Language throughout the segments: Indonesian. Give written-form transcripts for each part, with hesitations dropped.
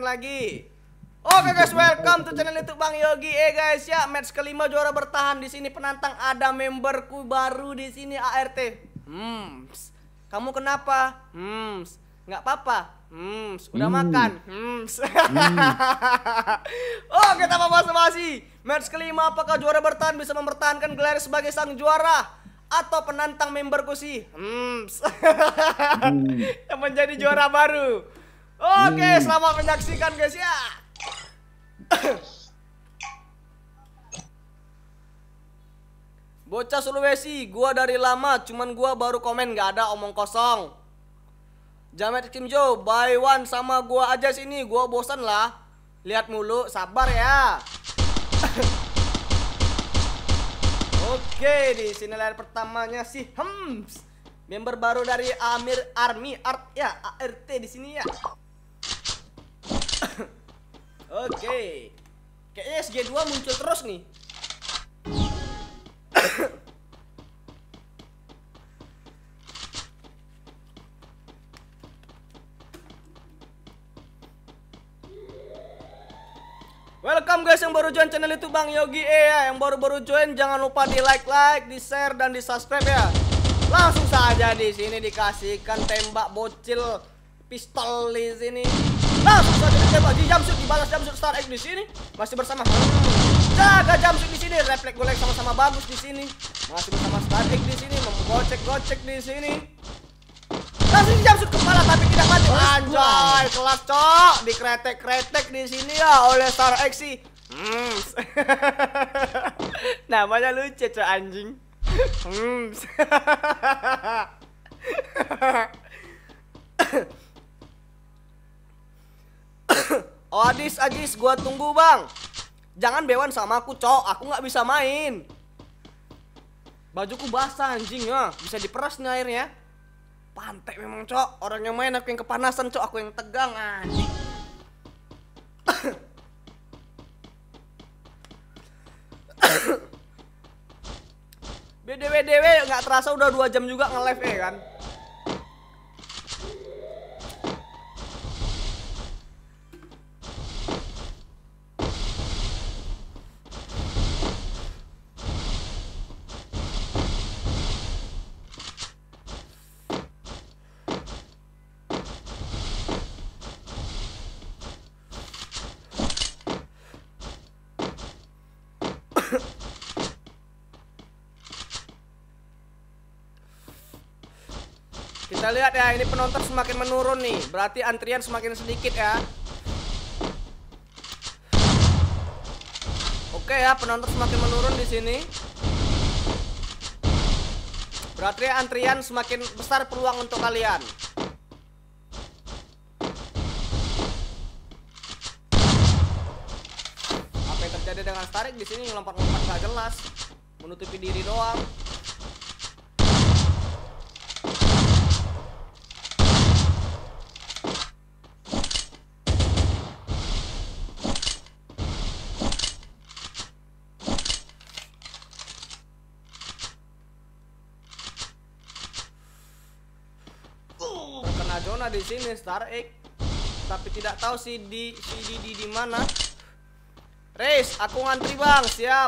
lagi. Oke guys, welcome to channel YouTube Bang Yogi. Guys ya, match kelima juara bertahan di sini. Penantang ada memberku baru di sini, ART. Kamu kenapa? Nggak apa-apa. Udah makan. Oke, tanpa basa-basi. Match kelima, apakah juara bertahan bisa mempertahankan gelar sebagai sang juara? Atau penantang memberku sih yang menjadi juara baru. Oke, selamat menyaksikan guys ya. Bocah Sulawesi, gua dari lama, cuman gua baru komen, nggak ada omong kosong. Jamet Kim Jo, by one sama gua aja sini, gua bosan lah. Lihat mulu, sabar ya. Oke, di sini layar pertamanya sih member baru dari Amir Army Art ya, ART di sini ya. Oke. Kayaknya SG2 muncul terus nih. Welcome guys yang baru join channel itu Bang Yogi ya. Yang baru-baru join jangan lupa di like, di share dan di subscribe ya. Langsung saja di sini dikasihkan tembak bocil pistol di sini. Langsung saja ditembak di jumpsuit, dibalas jumpsuit Star X di sini. Masih bersama jaga jumpsuit di sini, refleks golek sama-sama bagus di sini. Masih bersama Star X di sini, menggocek-gocek di sini. Langsung jumpsuit kepala tapi tidak mati. Anjay, kelas cok, dikretek-kretek di sini ya oleh Star X sih. Namanya lucu cok anjing. Oh Adis, gua tunggu bang. Jangan bewan sama aku cok, aku nggak bisa main. Bajuku basah anjing ya, bisa diperas nih airnya. Pantai memang cok, orang yang main aku yang kepanasan cok, aku yang tegang anjing. BDW nggak terasa udah 2 jam juga nge-live ya kan. Kita lihat ya, ini penonton semakin menurun nih. Berarti antrian semakin sedikit ya. Oke ya, penonton semakin menurun di sini. Berarti antrian semakin besar peluang untuk kalian. Apa yang terjadi dengan Starik di sini? Lompat-lompat gak jelas, menutupi diri doang. Terkena zona di sini Star X, tapi tidak tahu si Didi di mana. Race, aku ngantri bang, siap.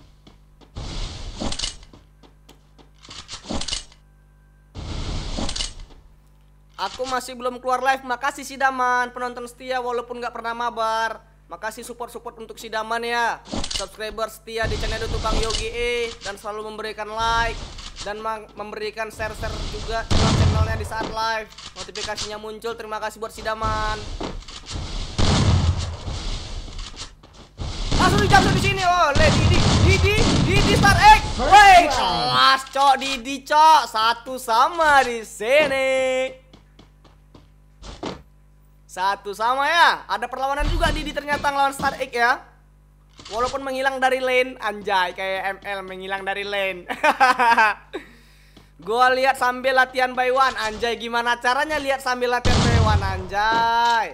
Aku masih belum keluar live. Makasih Sidaman, penonton setia walaupun nggak pernah mabar. Makasih support untuk Sidaman ya, subscriber setia di channel YouTube Bang Yogi dan selalu memberikan like dan memberikan share juga channelnya di saat live. Notifikasinya muncul. Terima kasih buat Sidaman. Langsung dijamsut di sini. Oh, Didi Star X. Woi, kelas cok Didi cok. 1-1 di sini. 1-1 ya. Ada perlawanan juga Didi ternyata ngelawan Star X ya. Walaupun menghilang dari lane, anjay kayak ML menghilang dari lane. Gua lihat sambil latihan by one, anjay gimana caranya lihat sambil latihan by one, anjay.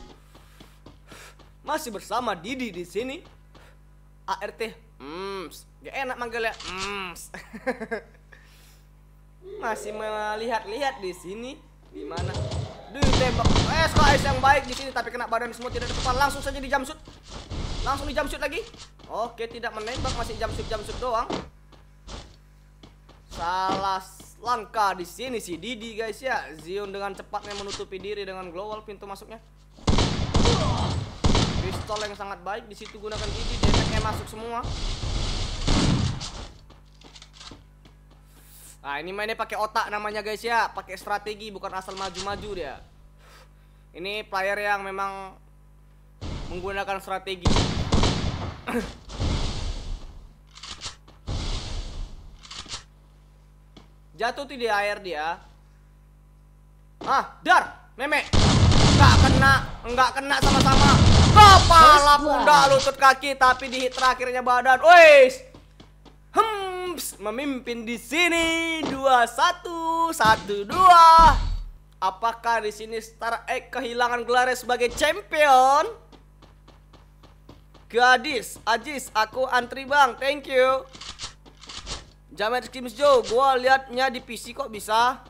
Masih bersama Didi di sini. ART. Gak enak manggilnya. Masih melihat-lihat di sini. Di mana? Ditembak. SKS yang baik di sini, tapi kena badan semua, tidak ada kepala. Langsung saja di jump shoot. Langsung di jump shoot lagi. Oke, tidak menembak, masih jump shoot doang. Salah langkah di sini si Didi guys ya. Zion dengan cepatnya menutupi diri dengan global pintu masuknya. Pistol yang sangat baik di situ gunakan Didi, damage-nya masuk semua. Nah, ini mainnya pakai otak namanya guys ya, pakai strategi, bukan asal maju-maju dia. Ini player yang memang menggunakan strategi. Jatuh tuh di air dia. Dar, memek. Enggak kena sama-sama. Kepala, pundak, lutut, kaki, tapi di hit terakhirnya badan. Wes. Memimpin di sini 2-1, 1-2. Apakah di sini Star X kehilangan gelarnya sebagai champion? Gadis, Ajis, aku antri bang, thank you. Jamet Kims Joe, gua liatnya di PC kok bisa.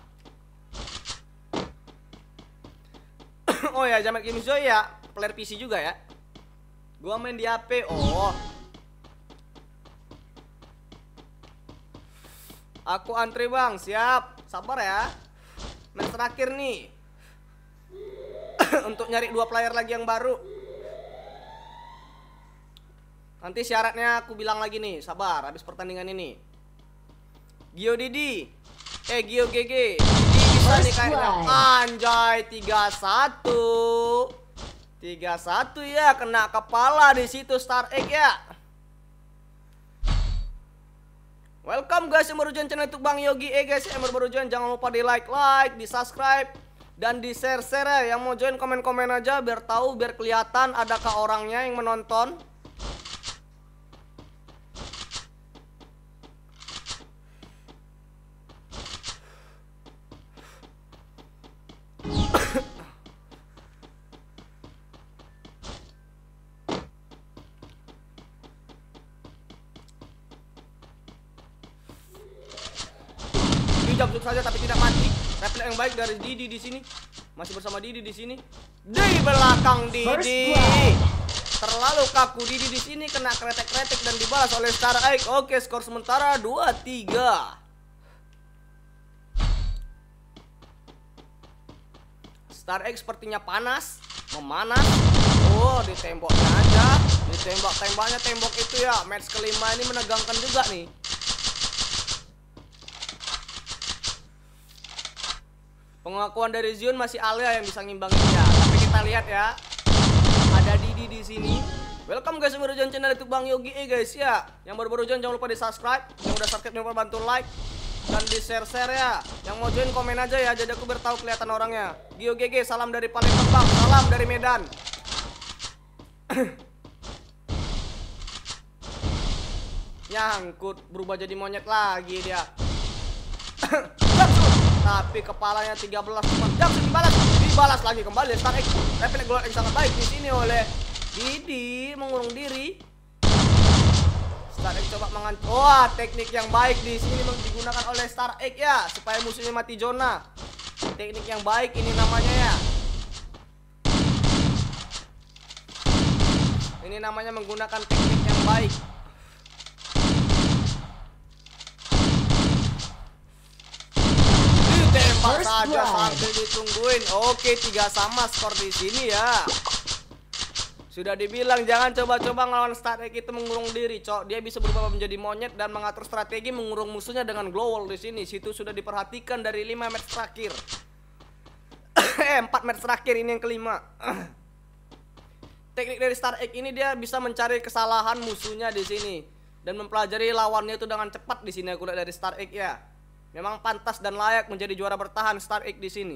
Oh ya, Jamet Kims Joe ya, player PC juga ya. Gua main di HP. Oh. Aku antri bang, siap. Sabar ya. Match terakhir nih. Untuk nyari 2 player lagi yang baru. Nanti syaratnya aku bilang lagi nih. Sabar, habis pertandingan ini. Gio Didi. Gio GG. Didi bisa nih kayaknya. Anjay, 3-1. 3-1 ya, kena kepala di situ Star X ya. Welcome guys yang baru join channel YouTube Bang Yogi guys, yang baru join jangan lupa di like, di subscribe, dan di share ya. Yang mau join komen-komen aja biar tahu, biar kelihatan adakah orangnya yang menonton. Jump saja tapi tidak mati. Refleks yang baik dari Didi di sini. Masih bersama Didi di sini. Di belakang Didi. Terlalu kaku Didi di sini, kena kretek-kretek dan dibalas oleh Star X. Oke, skor sementara 2-3. Star X sepertinya panas, memanas. Oh, ditemboknya aja. Ditembak-tembaknya tembok itu ya. Match kelima ini menegangkan juga nih. Pengakuan dari Zion masih Alia yang bisa ngimbangin ya. Tapi kita lihat ya. Ada Didi di sini. Welcome guys yang baru join channel YouTube Bang Yogi guys ya. Yang baru join jangan lupa di subscribe. Yang udah subscribe jangan lupa bantu like dan di share ya. Yang mau join komen aja ya, jadi aku biar tahu kelihatan orangnya. Gio GG, salam dari Palembang Bang. Salam dari Medan. Nyangkut, berubah jadi monyet lagi dia. Tapi kepalanya 13 teman. Dibalas lagi kembali Star X. Refleks gol yang sangat baik di sini oleh Didi, mengurung diri. Star X coba mengancam. Wah, teknik yang baik di sini digunakan oleh Star X ya, supaya musuhnya mati zona. Teknik yang baik ini namanya ya. Ini namanya menggunakan teknik yang baik. Tembak saja sambil ditungguin. Oke, 3 sama skor di sini ya. Sudah dibilang jangan coba-coba ngelawan Star X itu mengurung diri, cok. Dia bisa berubah menjadi monyet dan mengatur strategi mengurung musuhnya dengan glowwall di sini. Situ sudah diperhatikan dari 5 match terakhir. 4 match terakhir ini yang kelima. Teknik dari Star X ini dia bisa mencari kesalahan musuhnya di sini dan mempelajari lawannya itu dengan cepat di sini. Aku lihat dari Star X ya. Memang pantas dan layak menjadi juara bertahan Star X di sini.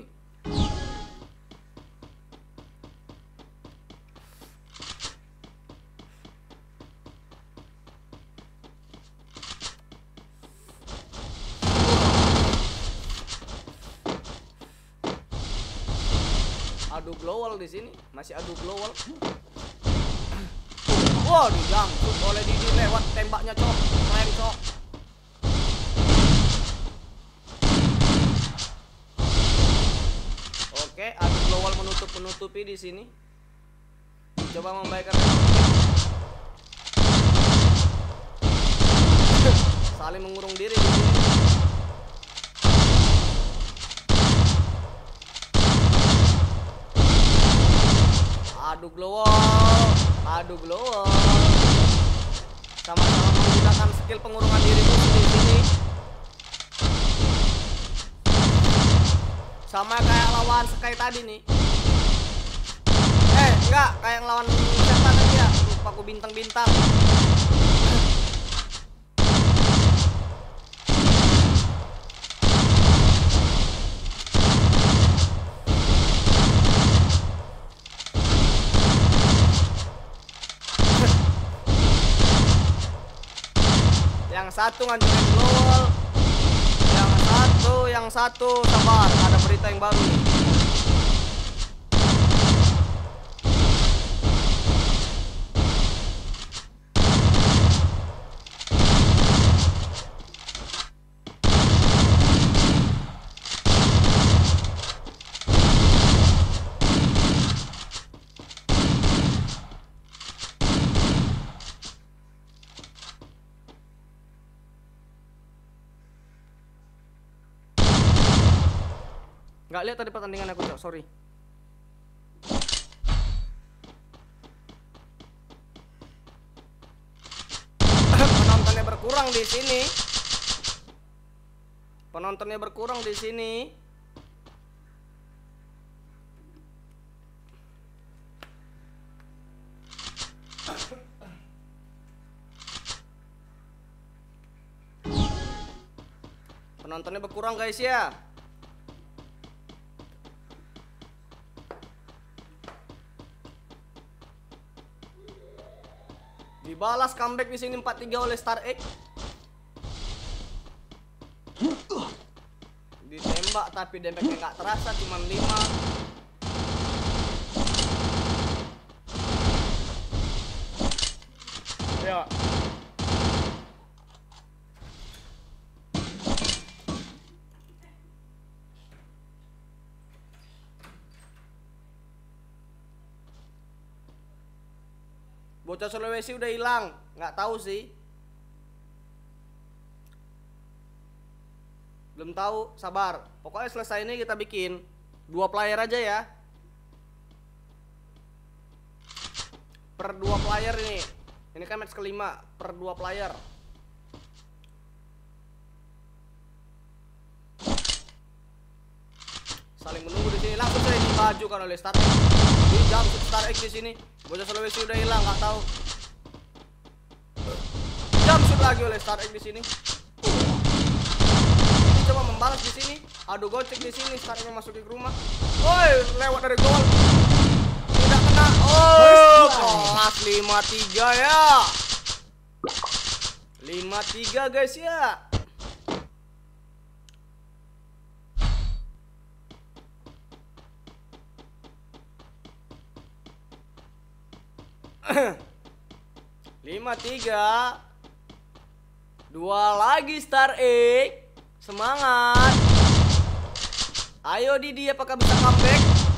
Adu glowwall di sini, masih adu glowwall. Wah, dijangkut oleh Didi lewat tembaknya, cok. Keren, cok. Oke, ada global menutupi di sini. Coba membaikkan saling mengurung diri di sini. Aduh glowal. Sama-sama menggunakan skill pengurungan diri di sini. Sama kayak lawan Sky tadi nih. Enggak, kayak yang lawan siapa tadi ya? Lupa aku bintang-bintang. Yang satu ngancurin global. Yang satu sabar, ada berita yang baru nih. Nggak lihat tadi pertandingan aku, cok, sorry. Penontonnya berkurang di sini. Penontonnya berkurang di sini. Penontonnya berkurang, guys ya. Dibalas comeback di sini 4-3 oleh Star X. Ditembak tapi damage-nya nggak terasa, cuma 5. Ya. Bocah Sulawesi udah hilang, nggak tahu sih. Belum tahu, sabar. Pokoknya selesai ini kita bikin 2 player aja ya. Per 2 player ini. Ini kan match kelima, per 2 player. Saling menunggu di sini, langsung saya dimajukan oleh Star X. Jam Star X di sini. Bocah Sulawesi udah hilang, nggak tahu. Jam shoot lagi oleh Star X di sini. Ini coba membalas di sini. Aduh, gocek di sini. Star X masuk di rumah. Woi, lewat dari gol. Tidak kena. Oh, kelas 5-3 ya. 5-3 guys ya. Lima tiga, 2 lagi Star X. Semangat. Ayo Didi, apakah bisa comeback?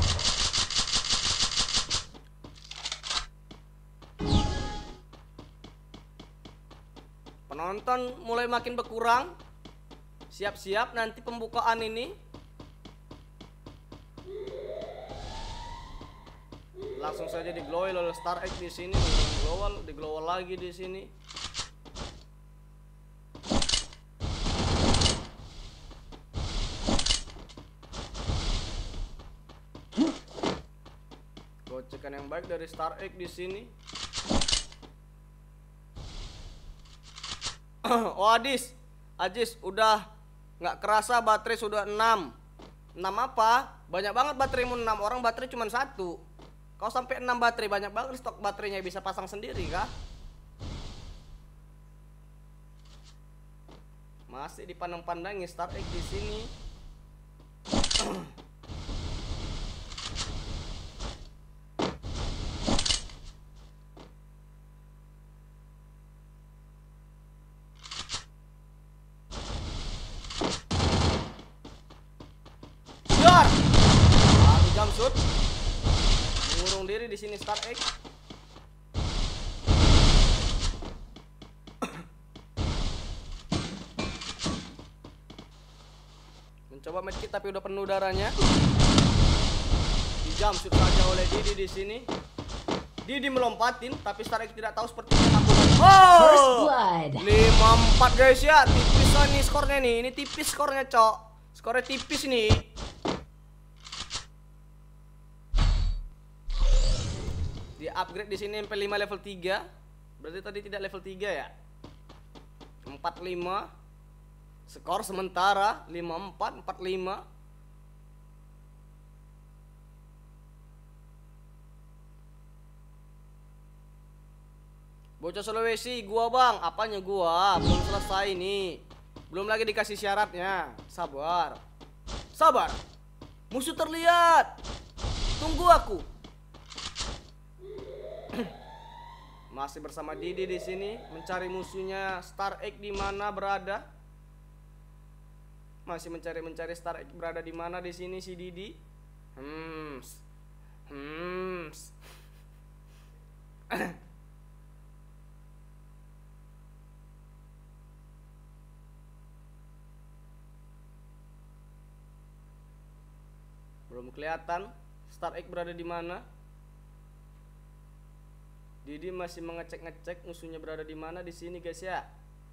Penonton mulai makin berkurang. Siap-siap nanti pembukaan ini. Langsung saja di-glowal oleh Star X di sini, di-glowal lagi di sini. Gocekan yang baik dari Star X di sini. Oh, Ajis udah nggak kerasa baterai sudah 6. 6 apa? Banyak banget bateraimu 6, orang baterai cuma 1. Kau sampai 6 baterai, banyak banget stok baterainya, bisa pasang sendiri kah? Masih dipandang-pandangi Star X di sini. Jump shoot. Mengurung diri di sini Star X. Mencoba medkit tapi udah penuh darahnya. Di jump shoot saja oleh Didi di sini. Didi melompatin tapi Star X tidak tahu sepertinya aku. Oh! 5-4 guys ya. Tipis lah nih skornya nih. Ini tipis skornya, Cok. Skornya tipis nih. Di upgrade di sini MP5 level 3. Berarti tadi tidak level 3 ya. 45. Skor sementara 54 45. Bocah Sulawesi, gua bang. Apanya gua? Belum selesai nih. Belum lagi dikasih syaratnya. Sabar. Sabar. Musuh terlihat. Tunggu aku. Masih bersama Didi di sini mencari musuhnya Star X di mana berada. Masih mencari Star X berada di mana di sini si Didi. Belum kelihatan Star X berada di mana. Didi masih mengecek musuhnya berada di mana di sini guys ya.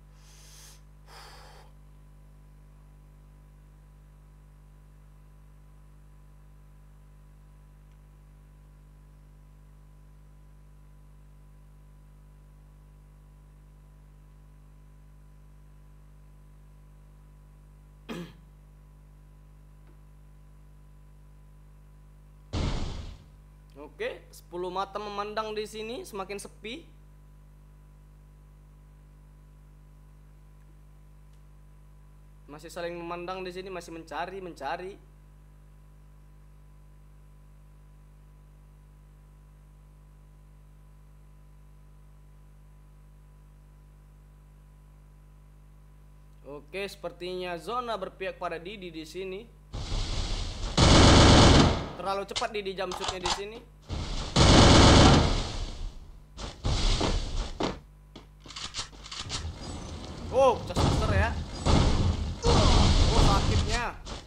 Oke, 10 mata memandang di sini, semakin sepi. Masih saling memandang di sini, masih mencari. Oke, sepertinya zona berpihak pada Didi di sini. Terlalu cepat Didi jump shootnya di sini. Oh, pecah shutter ya. Oh, sakitnya.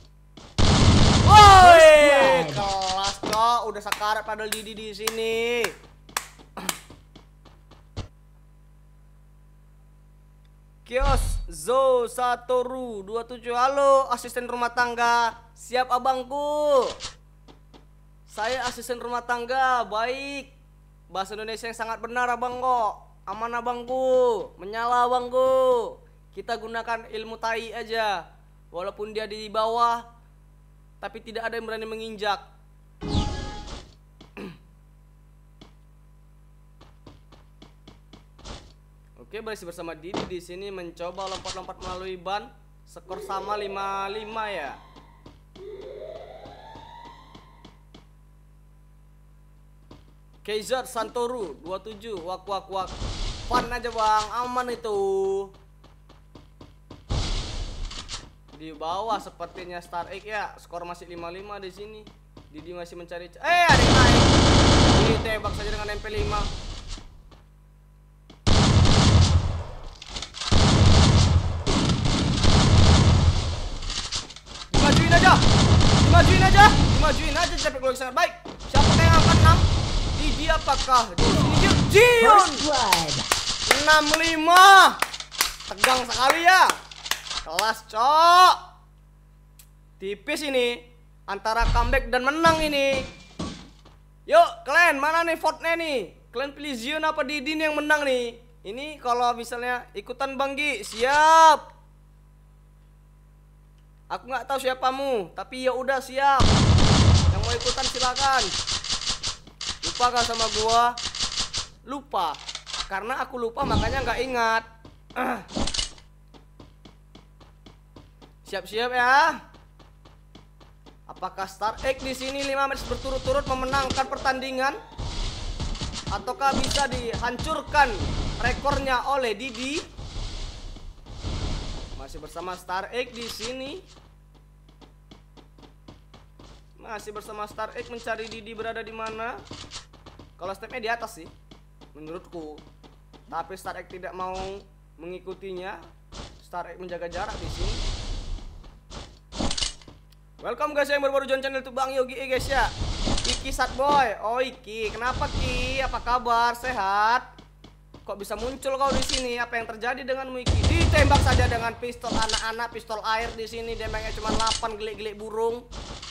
Woi, kelas Cok, udah sakarat padahal Didi di sini. Kios Zo Satoru 27. Halo, asisten rumah tangga. Siap abangku. Saya asisten rumah tangga, baik. Bahasa Indonesia yang sangat benar abang kok. Aman abangku, menyala abangku. Kita gunakan ilmu tai aja. Walaupun dia di bawah, tapi tidak ada yang berani menginjak. Oke, berisi bersama Didi di sini mencoba lompat-lompat melalui ban. Skor sama 5-5 ya. Kaiser Santoru 27. Wak. Fun aja bang, aman itu. Di bawah sepertinya Star X ya. Skor masih 5-5 di sini. Didi masih mencari. Ada yang naik. Ditembak saja dengan MP5. Dimajuin aja cepet gue sangat baik. Siapa yang akan 6? Didi apakah? Jion 65. Tegang sekali ya. Kelas Cok. Tipis ini antara comeback dan menang ini. Yuk kalian mana nih vote-nya nih? Kalian pilih Zion apa Didi nih yang menang nih? Ini kalau misalnya ikutan Bang Gi, siap. Aku nggak tahu siapamu, tapi ya udah siap. Yang mau ikutan silakan. Lupa gak sama gua? Lupa. Karena aku lupa makanya nggak ingat. Siap-siap ya. Apakah Star X di sini 5 match berturut-turut memenangkan pertandingan? Ataukah bisa dihancurkan rekornya oleh Didi? Masih bersama Star X di sini. Masih bersama Star X mencari Didi berada di mana. Kalau stepnya di atas sih menurutku. Tapi Star X tidak mau mengikutinya. Star X menjaga jarak di sini. Welcome guys yang baru join channel YouTube Bang Yogi guys ya. Iki Satboy. Oh Iki, kenapa Ki? Apa kabar? Sehat? Kok bisa muncul kau di sini? Apa yang terjadi denganmu Iki? Ditembak saja dengan pistol anak-anak, pistol air di sini. Damage-nya cuma 8 gelik-gelik burung.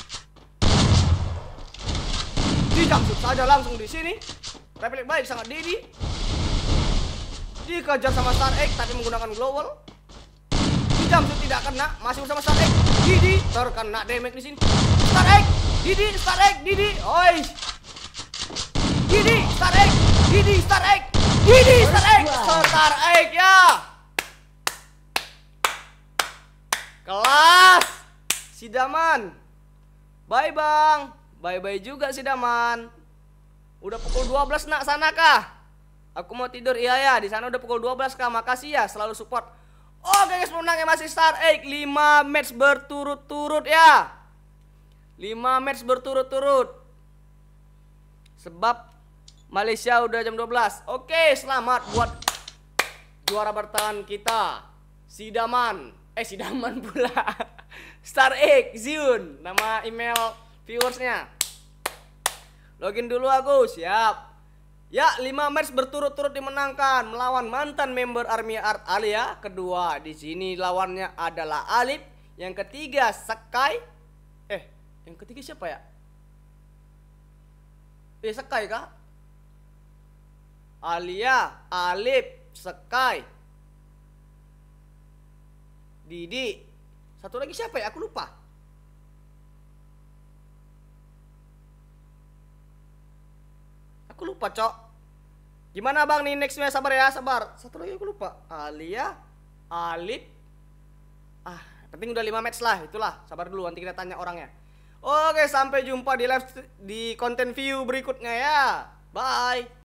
Dijamsut saja langsung di sini. Refleks baik sangat Didi. Dikejar sama Star X tapi menggunakan global. Dijamsut tidak kena, masih bersama Star X. Didi terkena damage di sini. Star X, Didi, Star X, Didi. Oi. Didi, Star X, Didi, Star X. Didi, Star X, Star X ya. Kelas. Sidaman. Bye bang. Bye-bye juga Sidaman. Udah pukul 12 nak sana kah? Aku mau tidur. Iya ya, di sana udah pukul 12 kah? Makasih ya selalu support. Oke guys, pemenangnya masih Star X. 5 match berturut-turut ya. 5 match berturut-turut. Sebab Malaysia udah jam 12. Oke, selamat buat juara bertahan kita. Sidaman. Sidaman pula. Star X, Zion. Nama email viewersnya. Login dulu aku, siap. Ya, 5 match berturut-turut dimenangkan melawan mantan member Army Art Alia. Kedua, di sini lawannya adalah Alip. Yang ketiga, Sekai. Yang ketiga siapa ya? Sekai kah? Alia, Alip, Sekai, Didi. Satu lagi siapa ya? Aku lupa. Aku lupa, Cok. Gimana bang nih nextnya? Sabar ya, sabar. Satu lagi aku lupa. Alia, Alip. Penting udah 5 match lah. Itulah, sabar dulu nanti kita tanya orangnya. Oke, sampai jumpa di live di konten view berikutnya ya. Bye.